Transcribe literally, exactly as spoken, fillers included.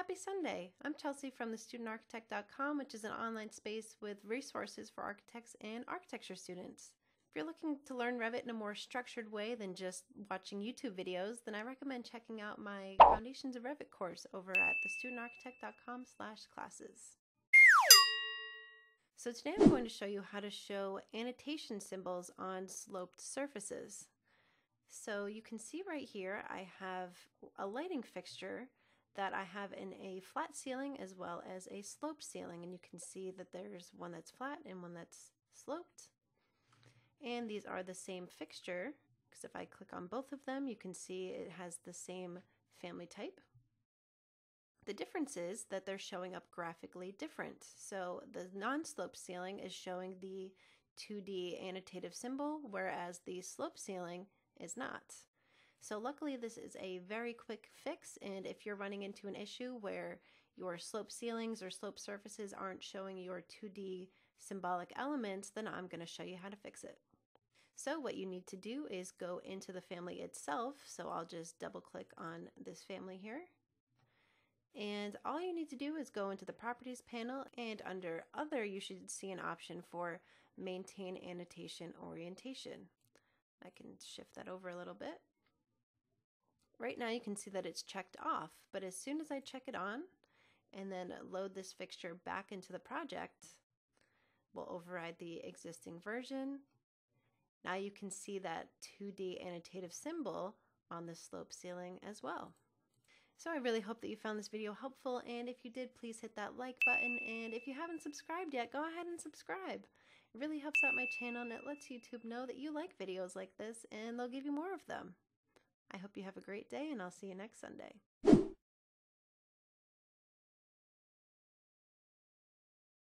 Happy Sunday! I'm Chelsea from the student architect dot com, which is an online space with resources for architects and architecture students. If you're looking to learn Revit in a more structured way than just watching YouTube videos, then I recommend checking out my Foundations of Revit course over at the student architect dot com slash classes. So today I'm going to show you how to show annotation symbols on sloped surfaces. So you can see right here I have a lighting fixture that I have in a flat ceiling as well as a sloped ceiling, and you can see that there's one that's flat and one that's sloped. And these are the same fixture, because if I click on both of them you can see it has the same family type. The difference is that they're showing up graphically different. So the non-sloped ceiling is showing the two D annotative symbol, whereas the sloped ceiling is not. So luckily this is a very quick fix, and if you're running into an issue where your slope ceilings or slope surfaces aren't showing your two D symbolic elements, then I'm going to show you how to fix it. So what you need to do is go into the family itself. So I'll just double click on this family here. And all you need to do is go into the Properties panel, and under Other you should see an option for Maintain Annotation Orientation. I can shift that over a little bit. Right now you can see that it's checked off, but as soon as I check it on and then load this fixture back into the project, we'll override the existing version. Now you can see that two D annotative symbol on the slope ceiling as well. So I really hope that you found this video helpful, and if you did, please hit that like button, and if you haven't subscribed yet, go ahead and subscribe. It really helps out my channel, and it lets YouTube know that you like videos like this, and they'll give you more of them. I hope you have a great day, and I'll see you next Sunday.